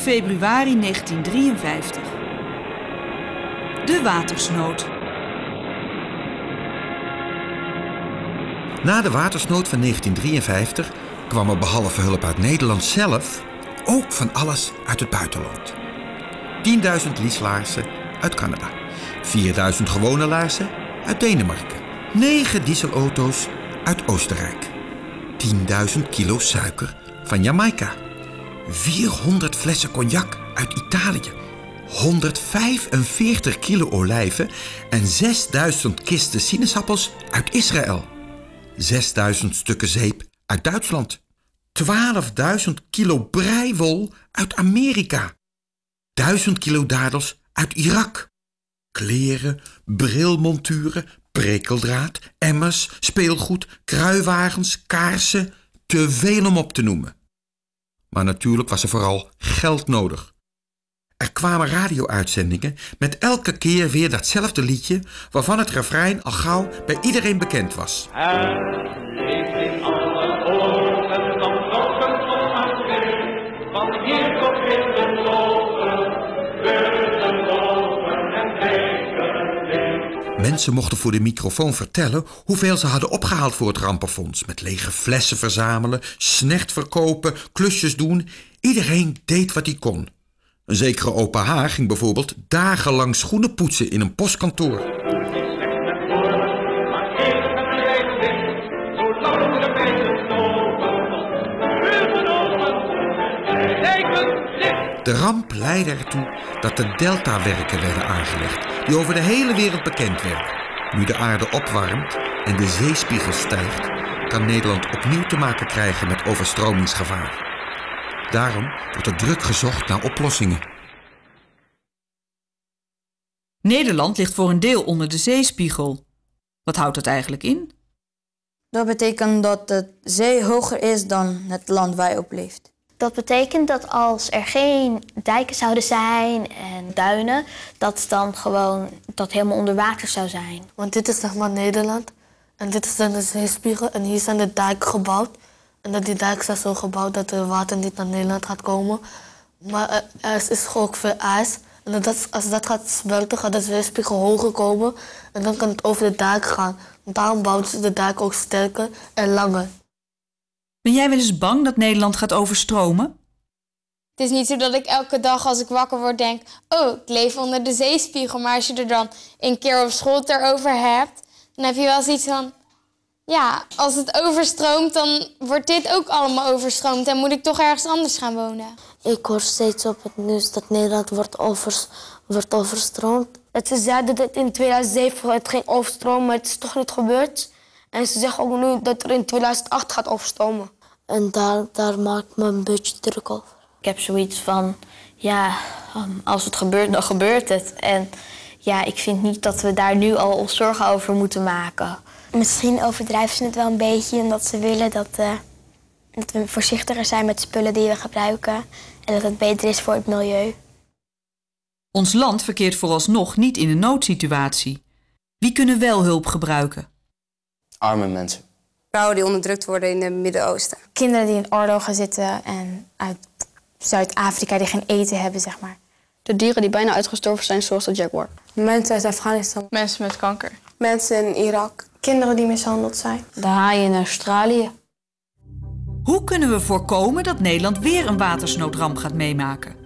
februari 1953. De watersnood. Na de watersnood van 1953 kwam er behalve hulp uit Nederland zelf ook van alles uit het buitenland. 10.000 lieslaarzen uit Canada. 4.000 gewone laarzen uit Denemarken. 9 dieselauto's uit Oostenrijk. 10.000 kilo suiker van Jamaica. 400 flessen cognac uit Italië. 145 kilo olijven en 6.000 kisten sinaasappels uit Israël. 6.000 stukken zeep uit Duitsland. 12.000 kilo breiwol uit Amerika. 1000 kilo dadels uit Irak. Kleren, brilmonturen, prikkeldraad, emmers, speelgoed, kruiwagens, kaarsen. Te veel om op te noemen. Maar natuurlijk was er vooral geld nodig. Er kwamen radio-uitzendingen met elke keer weer datzelfde liedje, waarvan het refrein al gauw bij iedereen bekend was. Mensen mochten voor de microfoon vertellen hoeveel ze hadden opgehaald voor het rampenfonds. Met lege flessen verzamelen, snecht verkopen, klusjes doen. Iedereen deed wat hij kon. Een zekere opa H. ging bijvoorbeeld dagenlang schoenen poetsen in een postkantoor. De ramp leidde ertoe dat de deltawerken werden aangelegd, die over de hele wereld bekend werden. Nu de aarde opwarmt en de zeespiegel stijgt, kan Nederland opnieuw te maken krijgen met overstromingsgevaar. Daarom wordt er druk gezocht naar oplossingen. Nederland ligt voor een deel onder de zeespiegel. Wat houdt dat eigenlijk in? Dat betekent dat de zee hoger is dan het land waar je op leeft. Dat betekent dat als er geen dijken zouden zijn en duinen, dat dan gewoon dat helemaal onder water zou zijn. Want dit is zeg maar Nederland en dit is dan de zeespiegel en hier zijn de dijken gebouwd. En dat die dijken zijn zo gebouwd dat er water niet naar Nederland gaat komen. Maar er is ook veel ijs. En als dat gaat smelten, gaat de zeespiegel hoger komen. En dan kan het over de dijk gaan. Daarom bouwen ze de dijk ook sterker en langer. Ben jij wel eens bang dat Nederland gaat overstromen? Het is niet zo dat ik elke dag als ik wakker word denk, oh, ik leef onder de zeespiegel. Maar als je er dan een keer op school het erover hebt, dan heb je wel zoiets van, ja, als het overstroomt, dan wordt dit ook allemaal overstroomd en moet ik toch ergens anders gaan wonen. Ik hoor steeds op het nieuws dat Nederland wordt overstroomd. Ze zeiden dat in 2007 het ging overstromen, maar het is toch niet gebeurd. En ze zeggen ook nu dat er in 2008 gaat overstromen. En daar maak ik me een beetje druk over. Ik heb zoiets van, ja, als het gebeurt, dan gebeurt het. En ja, ik vind niet dat we daar nu al ons zorgen over moeten maken. Misschien overdrijven ze het wel een beetje omdat ze willen dat we voorzichtiger zijn met spullen die we gebruiken. En dat het beter is voor het milieu. Ons land verkeert vooralsnog niet in een noodsituatie. Wie kunnen wel hulp gebruiken? Arme mensen. Vrouwen die onderdrukt worden in het Midden-Oosten. Kinderen die in oorlogen zitten en uit Zuid-Afrika die geen eten hebben, zeg maar. De dieren die bijna uitgestorven zijn, zoals de jaguar. Mensen uit Afghanistan. Mensen met kanker. Mensen in Irak. Kinderen die mishandeld zijn. De haaien in Australië. Hoe kunnen we voorkomen dat Nederland weer een watersnoodramp gaat meemaken?